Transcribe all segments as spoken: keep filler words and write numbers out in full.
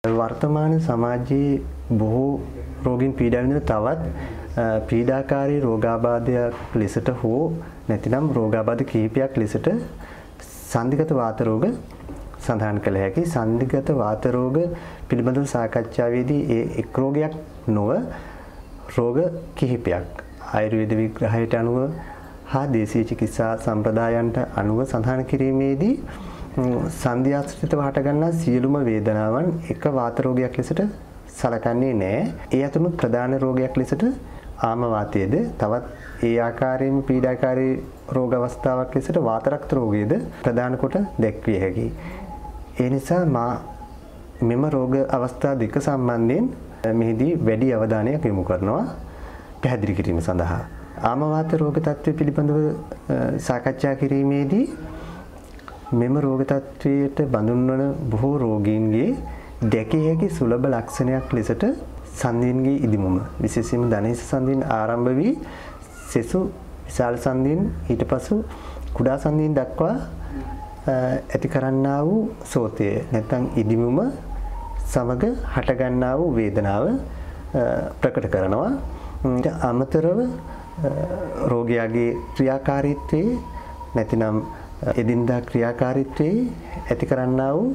වර්තමාන සමාජයේ බොහෝ රෝගීන් පීඩා විඳින තවත් පීඩාකාරී රෝගාබාධයක් ලෙසට හෝ නැතිනම් රෝගාබාධ කිහිපයක් ලෙසට සන්ධිගත වාත රෝග සඳහන් කළ හැකි. සන්ධිගත වාත රෝග පිළිබඳව සාකච්ඡාවේදී ඒ එක් රෝගයක් නොව රෝග කිහිපයක් ආයුර්වේද විග්‍රහයට අනුව හා දේශීය චිකිත්සා සම්ප්‍රදායන්ට අනුව සඳහන් කිරීමේදී සංධිආශ්‍රිතව හටගන්නා සියලුම වේදනාවන් එක වාත රෝගයක් ලෙසට සලකන්නේ නැහැ. ඒ අතුරුම ප්‍රධාන රෝගයක් ලෙසට ආම වාතයේද තවත් ඒ ආකාරයෙන්ම පීඩාකාරී රෝග අවස්ථාවක් ලෙසට වාත රක්ත රෝගයේද ප්‍රධාන කොට දැක්විය හැකියි. ඒ නිසා මා මෙම රෝග අවස්ථා දෙක සම්බන්ධයෙන් මෙහිදී වැඩි අවධානයක් යොමු කරනවා පැහැදිලි කිරීම සඳහා. ආම වාත රෝග තත්ත්වය පිළිබඳව සාකච්ඡා කිරීමේදී මෙම රෝග තත්ත්වයට බඳුන් වන බොහෝ රෝගීන්ගේ දැකිය හැකි සුලභ ලක්ෂණයක් ලෙසට සන්ධීන්ගේ ඉදිමුම විශේෂයෙන්ම ධනහිස සන්ධීන් ආරම්භ වී සෙසු විශාල සන්ධීන් ඊට පසු කුඩා සන්ධීන් දක්වා ඇති කරන්නා වූ සෝතය නැත්නම් ඉදිමුම සමග හටගන්නා වූ වේදනාව ප්‍රකට කරනවා. ඊට අමතරව රෝගියාගේ ක්‍රියාකාරීත්වයේ නැතිනම් එදිනදා ක්‍රියාකාරීත්වයේ ඇති කරන්නා වූ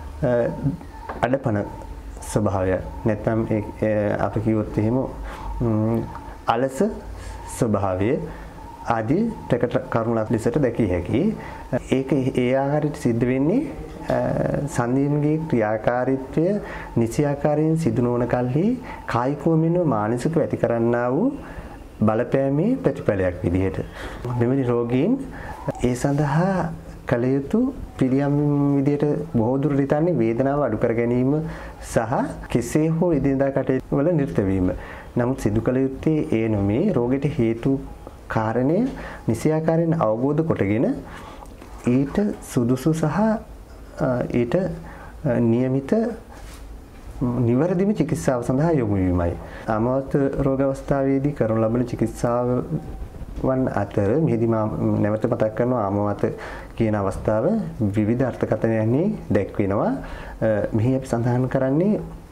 අඩපණ ස්වභාවය නැත්නම් අපි කිව්වොත් එහෙම අලස ස්වභාවය ආදී ප්‍රකට කරුණක් ලෙසට දැකිය හැකියි. ඒක ඒ ආකාරයට සිද්ධ වෙන්නේ සන්ධීන්ගේ ක්‍රියාකාරීත්වය නිසි ආකාරයෙන් සිදු නොවන කල්හි කායිකව මෙන්ම මානසිකව ඇති කරන්නා වූ බලපෑමේ ප්‍රතිඵලයක් විදිහට මෙවැනි රෝගීන් ඒ සඳහා කල යුතු පිළියම් විදිහට බොහෝ දුරට හිතන්නේ වේදනාව අඩු කර ගැනීම සහ කෙසේ හෝ එදිනදා කටයුතු වල නිරත වීම. නමුත් සිදු කළ යුත්තේ ඒ නොමේ රෝගයට හේතු කාරණය නිසි ආකාරයෙන් අවබෝධ කොටගෙන ඊට සුදුසු සහ ඊට નિયમિત නිවැරදිම චිකිත්සාව සඳහා යොමු වීමයි. ආමවත් රෝග අවස්ථාවේදී කරනු ලබන චිකිත්සාව වන් අතර මෙහිදී මා නැවත මතක් කරනවා ආමවාත කියන අවස්ථාව විවිධ අර්ථකථනයන්හි දැක්වෙනවා. මෙහි අපි සඳහන් කරන්නේ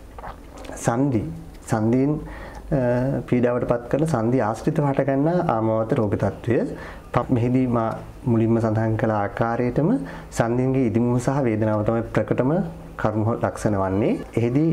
සන්ධි සන්ධීන් පීඩාවට පත් කරන සන්ධි ආශ්‍රිතව හටගන්නා ආමවාත රෝග තත්ත්වය. මෙහිදී මා මුලින්ම සඳහන් කළ ආකාරයටම සන්ධීන්ගේ ඉදිමුම සහ වේදනාව තමයි ප්‍රකටම කර්ම ලක්ෂණ වන්නේ. එහිදී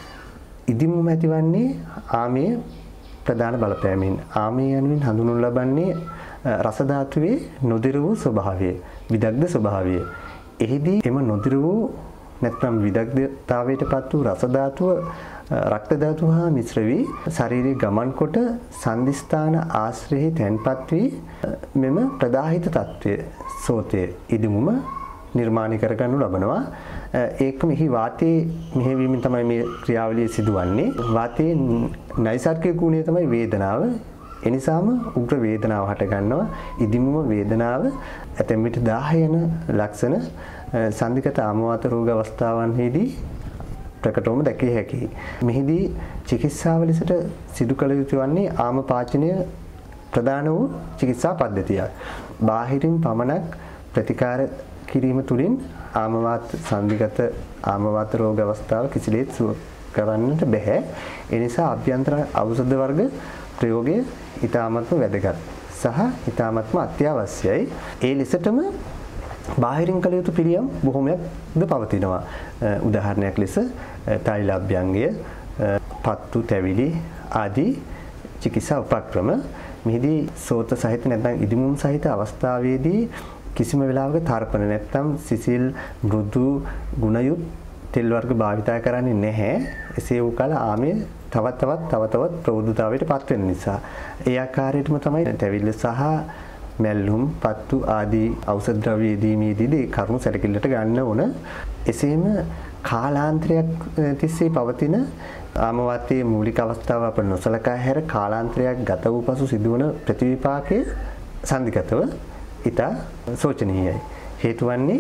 ඉදිමුම ඇතිවන්නේ ආමයේ ප්‍රධාන බලපෑමෙන්. ආමය යනුවෙන් හඳුන්වනු ලබන්නේ රස ධාතුවේ නොදිර වූ ස්වභාවය, විදග්ධ ස්වභාවය. එහිදී එම නොදිර වූ නැත්නම් විදග්ධතාවයට පත් වූ රස ධාතුව රක්ත ධාතුව හා මිශ්‍ර වී ශරීරයේ ගමන් කොට සංදිස්ථාන ආශ්‍රයෙහි තැන්පත් වී මෙම ප්‍රදාහිත තත්ත්වය සෝතය ඉදිමුම නිර්මාණය කරගනු ලබනවා. ඒකම එහි වාතයේ මෙහෙවීමෙන් තමයි මේ ක්‍රියාවලිය සිදුවන්නේ. වාතයේ නෛසර්ගික ගුණය තමයි වේදනාව. එනිසාම උග්‍ර වේදනාව හට ගන්නවා. ඉදිමුම වේදනාව ඇතැම් විට දාහ යන ලක්ෂණ සන්ධිගත ආමවාත රෝග අවස්ථාවන්හිදී ප්‍රකටවම දැකිය හැකියි. මෙහිදී චිකිත්සාව ලෙසට සිදු කළ යුතු වන්නේ ආම පාචනය ප්‍රධාන වූ චිකිත්සා පද්ධතියක්. බාහිරින් පමණක් ප්‍රතිකාර කිරීම තුළින් ආමවාත සන්ධිගත ආමවාත රෝග අවස්ථාව කිසිලෙත් සුව කරන්නට බැහැ. ඒ නිසා අභ්‍යන්තර ඖෂධ වර්ග ප්‍රයෝගය ඉතාමත්ම වැදගත් සහ ඉතාමත්ම අත්‍යවශ්‍යයි. ඒ ලෙසටම බාහිරින් කළ යුතු පිළියම් බොහෝමයක්ද පවතිනවා. උදාහරණයක් ලෙස තෛලඅභ්‍යංගය, පත්තු තැවිලි ආදී චිකිත්සා උපක්‍රම. මෙහිදී සෝත සහිත නැත්නම් ඉදිමුම් සහිත අවස්ථාවේදී කිසිම වෙලාවක තර්පණ නැත්නම් සිසිල් මෘදු ගුණයුත් තෙල් වර්ග භාවිතා කරන්නේ නැහැ. එසේ වූ කල ආමය තවත් තවත් තව තවත් ප්‍රවෘද්ධතාවයට පත් වෙන නිසා. ඒ ආකාරයටම තමයි තැවිල්ල සහ මැල්ලුම් පත්තු ආදී ඖෂධ ද්‍රව්‍ය යෙදීමේදී කරුණු සැලකිල්ලට ගන්න ඕන. එසේම කාලාන්තරයක් තිස්සේ පවතින ආමවාතයේ මූලික අවස්ථාව අප නොසලකා හැර කාලාන්තරයක් ගත වූ පසු සිදුවන ප්‍රතිවිපාකයේ සන්ධිගතව ඉතා සෝචනීයයි. හේතු වන්නේ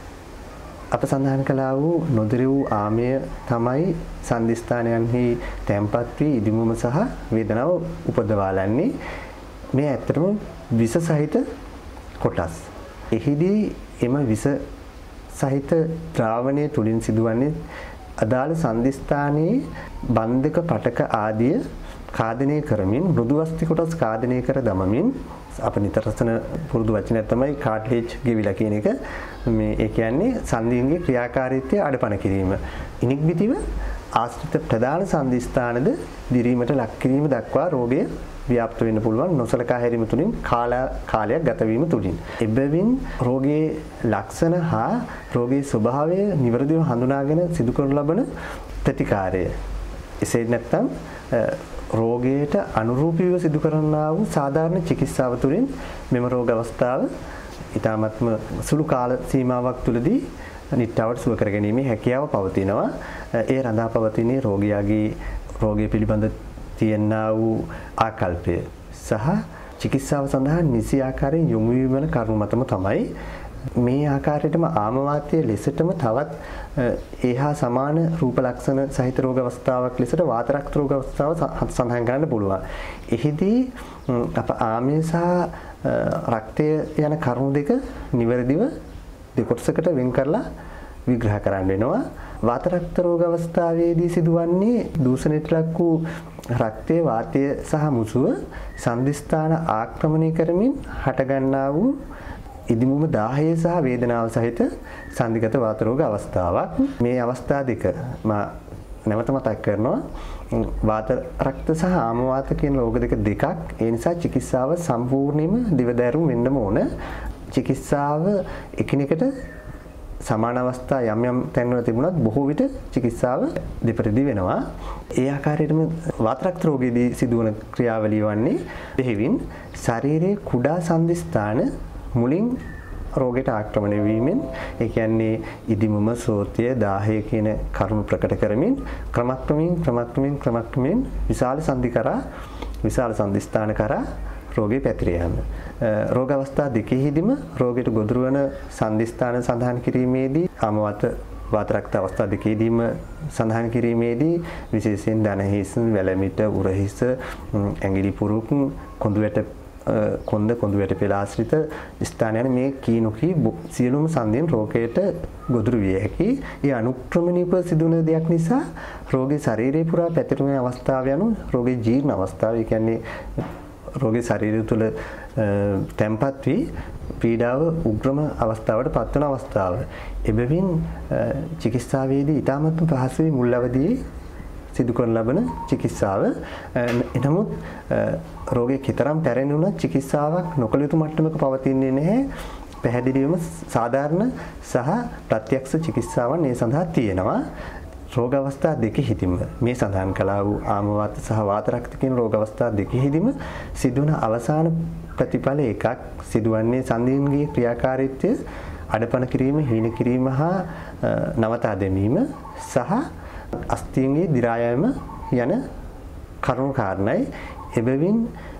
අප සඳහන් කළා වූ නොදිර වූ ආමය තමයි සංදිස්ථානයන්හි තැන්පත් වී ඉදිමුම සහ වේදනාව උපදවාලන්නේ. මේ ඇත්තටම විස සහිත කොටස්. එහිදී එම විස සහිත ද්‍රාවණය තුලින් සිදුවන්නේ අදාළ සංදිස්ථානයේ බන්ධක පටක ආදිය කාදනය කරමින් මෘදු අස්ථි කොටස් කාදනය කර දමමින් අප නිතරසන පුරුදු වචනයක් තමයි කාට්ලේජ් ගෙවිලා කියන එක. මේ ඒ කියන්නේ සංදීන්ගේ ක්‍රියාකාරීත්වය අඩපණ කිරීම. ඉනික්බිතිව ආශ්‍රිත ප්‍රධාන සංදිස්ථානද දිරීමට ලක් කිරීම දක්වා රෝගය ව්‍යාප්ත වෙන්න පුළුවන් නොසලකා හැරීම තුලින් කාලයක් ගත වීම තුලින්. එබැවින් රෝගයේ ලක්ෂණ හා රෝගයේ ස්වභාවය නිවැරදිව හඳුනාගෙන සිදු කරන ලබන ප්‍රතිකාරය. එසේ නැත්නම් රෝගයට අනුරූපීව සිදු කරන්නා වූ සාධාරණ චිකිත්සාව තුළින් මෙම රෝග අවස්ථාව ඊටාත්ම සුළු කාල සීමාවක් තුළදී නිට්ටාවට සුව කර ගැනීමේ හැකියාව පවතිනවා. ඒ රඳා පවතින රෝගියාගේ රෝගය පිළිබඳ තියෙනා වූ ආකල්පය සහ චිකිත්සාව සඳහා නිසි ආකාරයෙන් යොමු වීම වන කරුණු මතම තමයි මේ ආකාරයටම ආමවාතය ලෙසටම තවත් ඒහා සමාන රූප ලක්ෂණ සහිත රෝග අවස්ථාවක් ලෙසට වාත රක්ත රෝග අවස්ථාව සඳහන් කරන්න පුළුවන්. එහිදී අප ආමය සහ රක්තය යන කරුණු දෙක නිවැරදිව දෙකොටසකට වෙන් කරලා විග්‍රහ කරන්න වෙනවා. වාත රක්ත රෝග අවස්ථාවේදී සිදුවන්නේ දූෂණයට ලක් වූ රක්තය වාතය සහ මුසුව සංදිස්ථාන ආක්‍රමණය කරමින් හටගන්නා වූ ඉදිමුම දාහය සහ වේදනාව සහිත සංදිගත වාත රෝග අවස්ථාවක්. මේ අවස්ථා දෙක මා නැවත මතක් කරනවා. වාත රක්ත සහ ආම වාත කියන රෝග දෙක දෙකක්. ඒ නිසා චිකිත්සාව සම්පූර්ණයෙන්ම දිවදෑරුම් වෙන්නම ඕන. චිකිත්සාව එකිනෙකට සමාන අවස්ථා යම් යම් තැන්වල තිබුණත් බොහෝ විට චිකිත්සාව දෙපරිදි වෙනවා. ඒ ආකාරයටම වාත රක්ත රෝගයේදී සිදුවන ක්‍රියාවලිය වන්නේ දෙහිවින් ශරීරයේ කුඩා සංදිස්ථාන මුලින් රෝගයට ආක්‍රමණය වීමෙන් ඒ කියන්නේ ඉදිමුම සෝතය දාහය කියන කරුණු ප්‍රකට කරමින් ක්‍රමක්‍රමයෙන් ක්‍රමක්‍රමයෙන් ක්‍රමක්‍රමයෙන් විශාල සංදි කරා විශාල සංදිස්ථාන කරා රෝගේ පැතිර යාම. රෝග අවස්ථා දෙකෙහිදීම රෝගයට ගොදුරු වන සංදිස්ථාන සඳහන් කිරීමේදී ආමවාත වාත රක්ත අවස්ථා දෙකෙහිදීම සඳහන් කිරීමේදී විශේෂයෙන් දන හිස් වැලමිට උරහිස ඇඟිලි පුරුක් කොඳු වැට කොන්ද කොඳු වැට පෙළ ආශ්‍රිත ස්ථාන යන මේ කීනොකී සියලුම සංදීන් රෝගයට ගොදුරු විය හැකි. ඒ අනුක්‍රමණීයව සිදුවන දෙයක් නිසා රෝගී ශරීරය පුරා පැතිරුණු අවස්ථාව යනු රෝගී ජීර්ණ අවස්ථාව. ඒ කියන්නේ රෝගී ශරීරය තුළ තැම්පත් වී පීඩාව උග්‍රම අවස්ථාවට පත්වන අවස්ථාව. එබැවින් චිකිත්සාවේදී ඊටමත් පහසුවේ මුල් අවදියේ සිදු කරන ලබන චිකිත්සාව. එනමුත් රෝගයේ කතරම් පැරණි චිකිත්සාවක් නොකළ යුතු මට්ටමක පවතින්නේ නැහැ. පැහැදිලිවම සාධාරණ සහ ප්‍රත්‍යක්ෂ චිකිත්සාවන් මේ සඳහා තියෙනවා. රෝග අවස්ථා දෙකෙහිදීම මේ සඳහන් කළා වූ ආම වාත සහ වාත රක්ත කියන රෝග අවස්ථා දෙකෙහිදීම සිදුවන අවසාන ප්‍රතිඵල එකක් සිදුවන්නේ සංදීන්ගේ ක්‍රියාකාරීත්වය අඩපණ කිරීම, හීන කිරීම හා නවතා දැමීම සහ අස්ථීන්ගේ දි รา යෑම යන කරුණු කාරණයි. එබැවින්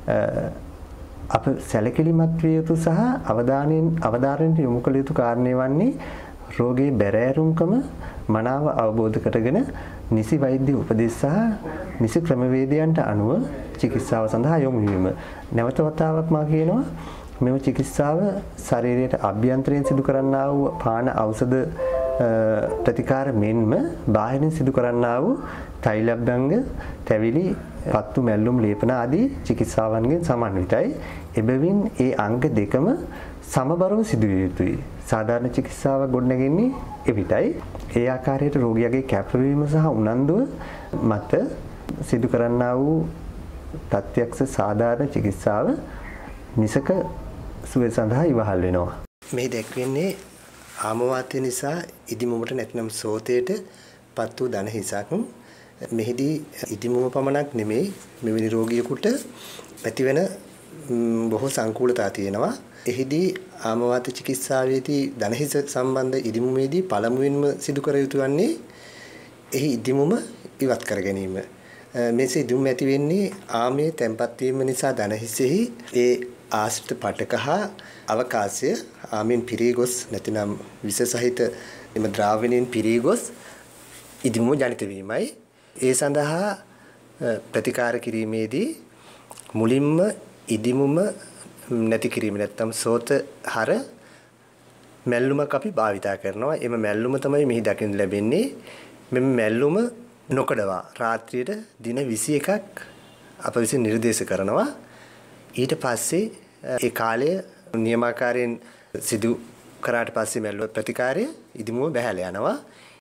අප සැලකිලිමත් විය යුතු සහ අවධානයෙන් අවධාරණයට යොමු කළ යුතු කාරණේ වන්නේ රෝගයේ බැරෑරුම්කම මනාව අවබෝධ කරගෙන නිසි වෛද්‍ය උපදෙස් සහ නිසි ක්‍රමවේදයන්ට අනුව චිකිත්සාව සඳහා යොමු වීම. නැවත වතාවක් මා කියනවා මෙම චිකිත්සාව ශරීරයට අභ්‍යන්තරයෙන් සිදු කරන්නා වූ පාන ඖෂධ ප්‍රතිකාර මෙන්ම බාහිරින් සිදු කරන්නා වූ තෛලබ්බංග, තැවිලි, පත්තු මැල්ලුම් ලේපන ආදී චිකිත්සාවන්ගෙන් සමන්විතයි. එබැවින් ඒ අංග දෙකම සමබරව සිදු විය යුතුයි. සාධාරණ චිකිත්සාව ගොඩනැගෙන්නේ එවිටයි. ඒ ආකාරයට රෝගියාගේ කැපවීම සහ උනන්දුව මත සිදු කරන්නා වූ ප්‍රත්‍යක්ෂ සාධාරණ චිකිත්සාව නිසක සුවය සඳහා ඉවහල් වෙනවා. මේ දැක්වෙන්නේ ආම වාතය නිසා ඉදිමුමට නැත්නම් සෝතයට පත් වූ දන හිසක්. මෙහිදී ඉදිමුම පමණක් නෙමෙයි මෙවැනි රෝගියෙකුට ඇතිවෙන බොහෝ සංකූලතා තියෙනවා. එහිදී ආම වාත චිකිත්සාවේදී දන හිස සම්බන්ධ ඉදිමුමේදී පළමුවෙන්ම සිදු කර යුතු වන්නේ එහි ඉදිමුම ඉවත් කර ගැනීම. මේසේ ඉදිමුම ඇති වෙන්නේ ආමයේ තැම්පත් වීම නිසා දන හිසෙහි ඒ ආශ්‍රිත පටක හා අවකාශය ආමෙන් පිරී ගොස් නැතිනම් විස සහිත එම ද්‍රාවණයෙන් පිරී ගොස් ඉදිමුම ජනිත වීමයි. ඒ සඳහා ප්‍රතිකාර කිරීමේදී මුලින්ම ඉදිමුම නැති කිරීම නැත්නම් සෝත හර මැල්ලුමක් අපි භාවිතා කරනවා. එම මැල්ලුම තමයි මෙහි දකින්න ලැබෙන්නේ. මෙම මැල්ලුම නොකඩවා රාත්‍රියට දින විසි එකක් අප විසින් නිර්දේශ කරනවා. ඊට පස්සේ ඒ කාලය නියමාකාරයෙන් සිදු කරාට පස්සේ මැල්ලුව ප්‍රතිකාරය ඉදිමුව බැහැලා යනවා.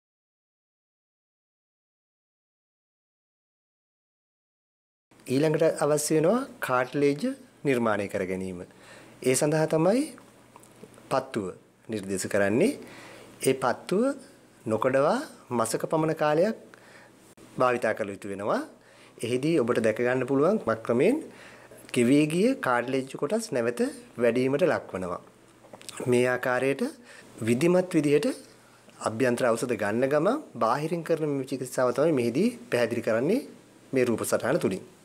ඊළඟට අවශ්‍ය වෙනවා කාට්ලේජ් නිර්මාණය කර ගැනීම. ඒ සඳහා තමයි පත්තුව නිර්දේශ කරන්නේ. ඒ පත්තුව නොකඩවා මාසක පමණ කාලයක් භාවිතා කළ යුතු වෙනවා. එහිදී ඔබට දැක ගන්න පුළුවන් ක්‍රමයෙන් කිවී ගිය කාට්ලේජ් කොටස් නැවත වැඩිවීමට ලක්වනවා. මේ ආකාරයට විධිමත් විදිහට අභ්‍යන්තර ඖෂධ ගන්න ගම බාහිරින් කරන මේ චිකිත්සාව තමයි මෙහිදී පැහැදිලි කරන්නේ මේ රූප සටහන තුලින්.